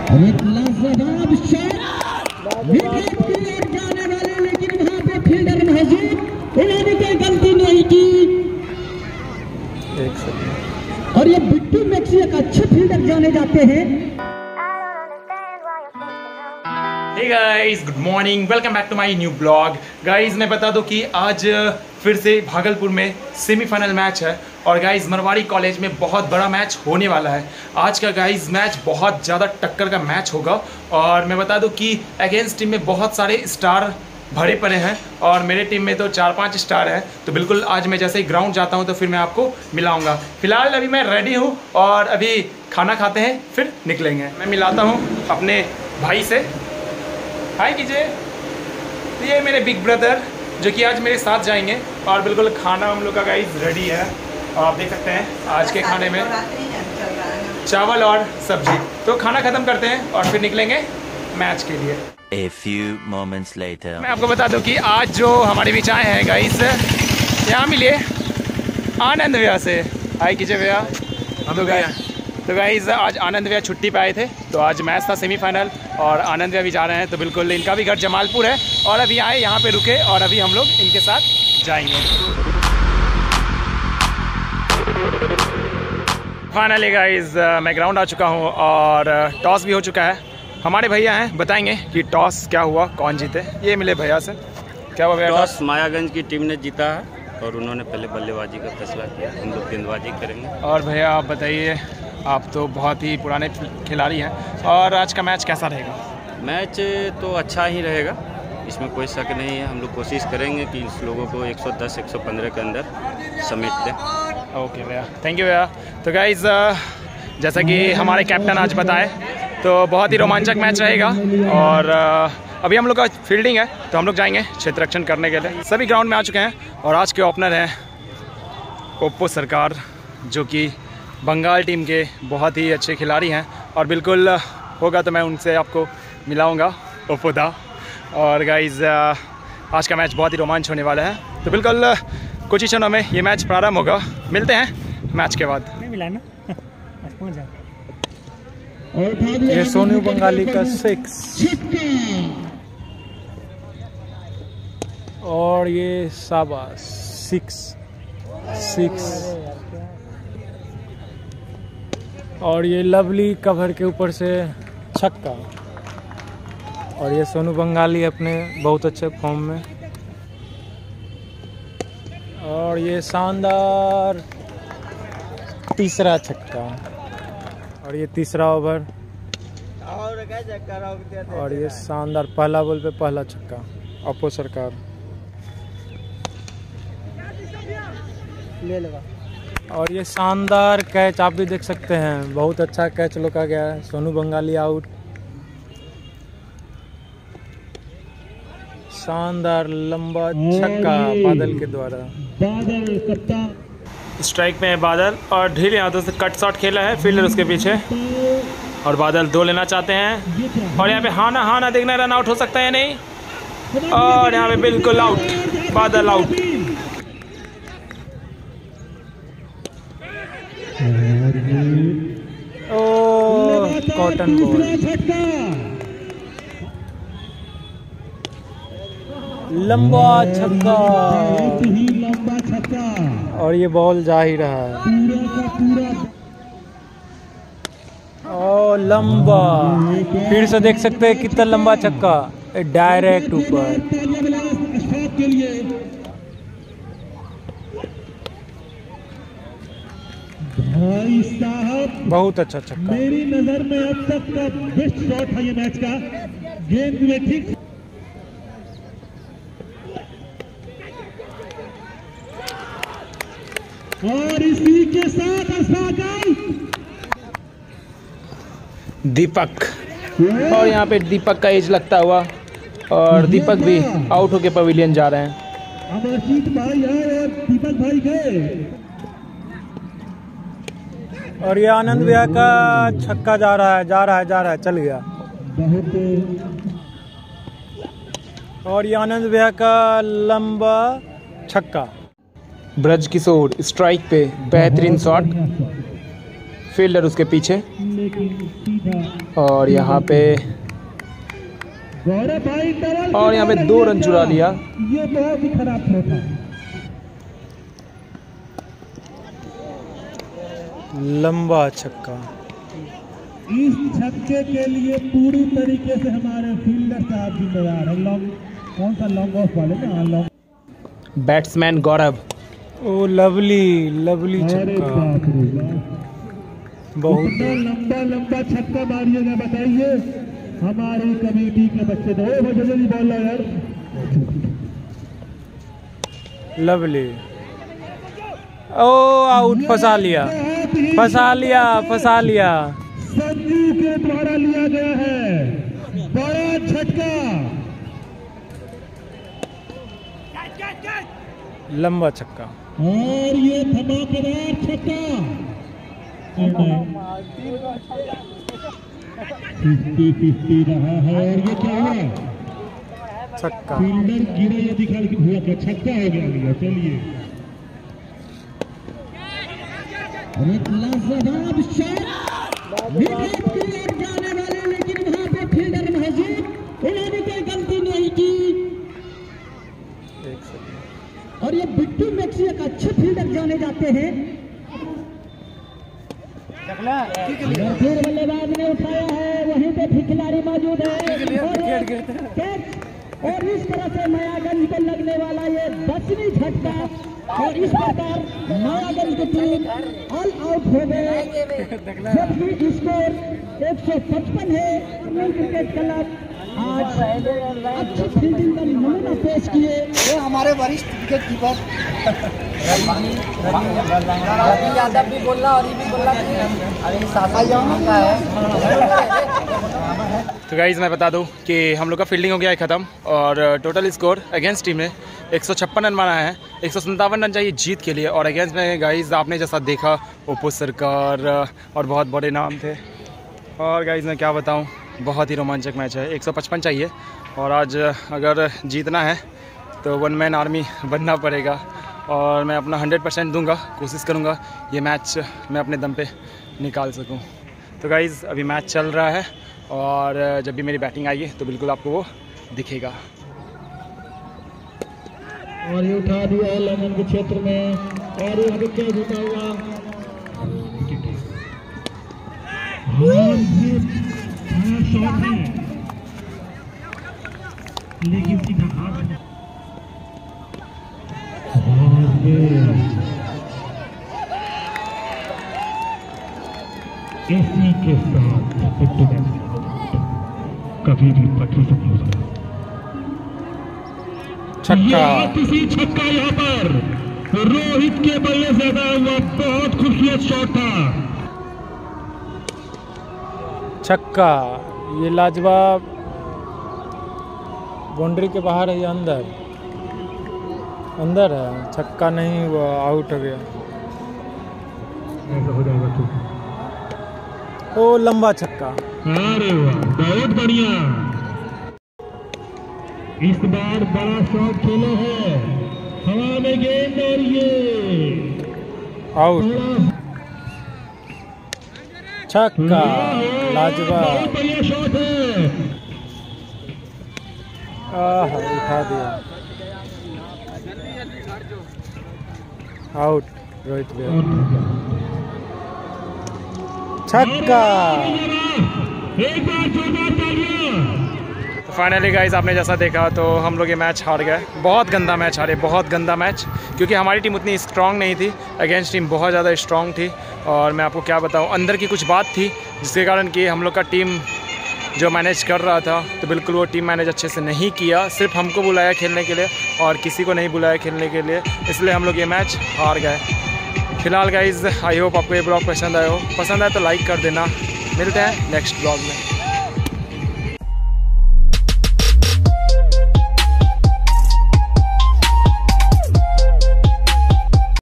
एक लाजवाब shot wicket की ओर जाने वाले, लेकिन वहां पे फील्डर मौजूद, उन्होंने कोई गलती नहीं की। और ये बिट्टू मैक्सी एक अच्छे फील्डर जाने जाते हैं। Hey guys, good morning, welcome back to my new blog. Guys, मैं बता दूं कि आज फिर से भागलपुर में सेमीफाइनल मैच है और गाइज मरवाड़ी कॉलेज में बहुत बड़ा मैच होने वाला है। आज का गाइज मैच बहुत ज़्यादा टक्कर का मैच होगा और मैं बता दूं कि अगेंस्ट टीम में बहुत सारे स्टार भरे पड़े हैं और मेरे टीम में तो 4-5 स्टार हैं। तो बिल्कुल आज मैं जैसे ही ग्राउंड जाता हूं तो फिर मैं आपको मिलाऊंगा। फिलहाल अभी मैं रेडी हूं और अभी खाना खाते हैं फिर निकलेंगे। मैं मिलाता हूं अपने भाई से, हाय कीजिए। तो ये मेरे बिग ब्रदर जो कि आज मेरे साथ जाएंगे और बिल्कुल खाना हम लोग का गाइस रेडी है और आप देख सकते हैं आज के खाने में चावल और सब्जी। तो खाना ख़त्म करते हैं और फिर निकलेंगे मैच के लिए। A few moments later. मैं आपको बता दूं कि आज जो हमारे बीच आए हैं गाइस, यहाँ मिलिए आनंद भैया से। हाय कीजिए भैया। हम लोग गए तो गाइस आज आनंद भैया छुट्टी पे आए थे, तो आज मैच था सेमीफाइनल और आनंद भैया भी जा रहे हैं। तो बिल्कुल इनका भी घर जमालपुर है और अभी आए यहाँ पे रुके और अभी हम लोग इनके साथ जाएंगे। फाइनली गाइस मैं ग्राउंड आ चुका हूँ और टॉस भी हो चुका है। हमारे भैया हैं, बताएंगे कि टॉस क्या हुआ, कौन जीते। ये मिले भैया से। क्या हुआ भैया? टॉस मायागंज की टीम ने जीता है और उन्होंने पहले बल्लेबाजी का फैसला किया, हम लोग गेंदबाजी करेंगे। और भैया आप बताइए, आप तो बहुत ही पुराने खिलाड़ी हैं और आज का मैच कैसा रहेगा? मैच तो अच्छा ही रहेगा, इसमें कोई शक नहीं है। हम लोग कोशिश करेंगे कि इस लोगों को 110-115 के अंदर समेट दें। ओके भैया, थैंक यू भैया। तो गाइज जैसा कि हमारे कैप्टन आज बताए तो बहुत ही रोमांचक मैच रहेगा और अभी हम लोग का फील्डिंग है तो हम लोग जाएंगे क्षेत्र रक्षण करने के लिए। सभी ग्राउंड में आ चुके हैं और आज के ओपनर हैं ओप्पो सरकार, जो कि बंगाल टीम के बहुत ही अच्छे खिलाड़ी हैं और बिल्कुल होगा तो मैं उनसे आपको मिलाऊंगा, ओप्पो दा। और गाइज आज का मैच बहुत ही रोमांच होने वाला है, तो बिल्कुल कुछ ही क्षणों में ये मैच प्रारंभ होगा। मिलते हैं मैच के बाद। ये सोनू बंगाली का 6 और ये शाबाश 6 और ये लवली कवर के ऊपर से छक्का। और ये सोनू बंगाली अपने बहुत अच्छे फॉर्म में। और ये शानदार तीसरा छक्का और ये तीसरा ओवर और ये शानदार पहला बॉल पे पहला छक्का, ओप्पो सरकार। और ये शानदार कैच आप भी देख सकते हैं, बहुत अच्छा कैच रोका गया है। सोनू बंगाली आउट। शानदार लंबा छक्का बादल के द्वारा। स्ट्राइक में है बादल और ढीले हाथों से कट शॉट खेला है फील्डर उसके पीछे और बादल 2 लेना चाहते हैं और यहाँ पे हाना देखना रन आउट हो सकता है या नहीं। और यहाँ पे बिल्कुल आउट, बादल आउट। ओ कॉटन बॉल, लंबा छक्का और ये बॉल जा ही रहा है। ओ लंबा, फिर से देख सकते हैं कितना लंबा छक्का, डायरेक्ट ऊपर। भाई साहब बहुत अच्छा छक्का। मेरी नजर में अब तक का बेस्ट शॉट है ये मैच का। गेंद में ठीक और इसी के साथ दीपक, और यहाँ पे दीपक का एज लगता हुआ और दीपक भी आउट होके पवेलियन जा रहे हैं। अमरजीत भाई है और दीपक भाई गए। और ये आनंद भैया का छक्का जा रहा है, चल गया। और ये आनंद भैया का लंबा छक्का। ब्रज किशोर स्ट्राइक पे बेहतरीन शॉट फील्डर उसके पीछे, लेकिन सीधा और यहाँ पे गौरव भाई डबल और यहाँ पे 2 रन चुरा लिया। ये बहुत ही खराब थ्रो था। लंबा छक्का। इस छक्के के लिए पूरी तरीके से हमारे फील्डर साहब जिम्मेदार है। लॉन्ग कौन सा लॉन्ग ऑफ वाले ना long batsman Gaurav. Oh lovely lovely अरे छक्का, बाप रे बाप। बहुत इतना लंबा लंबा छक्का मारिएगा बताइए हमारी कमेटी के बच्चे तो जल्दी बोल रहा यार। लवली। ओ आउट, फंसा लिया फंसा लिया फंसा लिया। संजू के द्वारा लिया गया है बड़ा झटका। लंबा छक्का। और ये धमाकेदार छक्का। 50-50 रहा है। और ये क्या हुआ? छक्का। फील्डर गिरा ये दिखा लेकिन हुआ क्या? छक्का हो गया। चलिए एक लाजवाब शॉट विकेट की ओर जाने वाले, लेकिन वहां पे फील्डर मौजूद, उन्होंने कोई गलती नहीं की। और ये बिट्टू मैक्सी एक अच्छे फील्डर जाने जाते हैं। फिर बल्लेबाज ने उठाया है, वहीं पे भी खिलाड़ी मौजूद है और इस तरह से मायागंज को लगने वाला ये 10वीं झटका। और इस प्रकार मायागंज की टीम ऑल आउट हो गए, जबकि स्कोर 155 है। क्रिकेट क्लब आज अच्छी फील्डिंग का नमूना पेश किए। ये हमारे वरिष्ठ विकेट कीपर यादव भी बोल रहा और ये भी बोल रहा अभी सासा का है। तो गाइज मैं बता दूं कि हम लोग का फील्डिंग हो गया है ख़त्म और टोटल स्कोर अगेंस्ट टीम ने 156 रन मारा है। 157 रन चाहिए जीत के लिए और अगेंस्ट में गाइज आपने जैसा देखा ओपो सरकार और बहुत बड़े नाम थे। और गाइज मैं क्या बताऊं, बहुत ही रोमांचक मैच है। 155 चाहिए और आज अगर जीतना है तो 1 मैन आर्मी बनना पड़ेगा और मैं अपना 100% दूंगा, कोशिश करूंगा ये मैच मैं अपने दम पे निकाल सकूं। तो गाइज़ अभी मैच चल रहा है और जब भी मेरी बैटिंग आएगी तो बिल्कुल आपको वो दिखेगा। और ये उठा दिया लमन के क्षेत्र में और ये क्या होता हुआ शॉट है, लेकिन सीधा हाथ इसी के साथ कभी भी पटरी से नहीं हो सकता। छक्का। किसी छक्का यहाँ पर रोहित के बल्ले से अदा हुआ बहुत खूबसूरत शॉट था। छक्का। ये लाजवाब बाउंड्री के बाहर है या अंदर? अंदर है। छक्का नहीं हुआ, आउट हो गया। ऐसा हो जाएगा तो ओ लंबा छक्का। अरे वाह, बहुत बढ़िया। इस बार बड़ा शॉट खेला है, हवा में गेंद और ये आउट। छक्का। लाजवाब। बहुत बढ़िया शॉट है। उठा दिया। आउट। रोहित भैया। छक्का। एक बार जोरदार तालियां। तो फाइनली गाइज आपने जैसा देखा तो हम लोग ये मैच हार गए। बहुत गंदा मैच हारे, बहुत गंदा मैच, क्योंकि हमारी टीम उतनी स्ट्रांग नहीं थी। अगेंस्ट टीम बहुत ज़्यादा स्ट्रांग थी और मैं आपको क्या बताऊं, अंदर की कुछ बात थी जिसके कारण कि हम लोग का टीम जो मैनेज कर रहा था तो बिल्कुल वो टीम मैनेज अच्छे से नहीं किया। सिर्फ हमको बुलाया खेलने के लिए और किसी को नहीं बुलाया खेलने के लिए, इसलिए हम लोग ये मैच हार गए। फिलहाल गाइज आई होप आपको ये ब्लॉग पसंद आया हो। पसंद आए तो लाइक कर देना। मिलते हैं नेक्स्ट ब्लॉग में।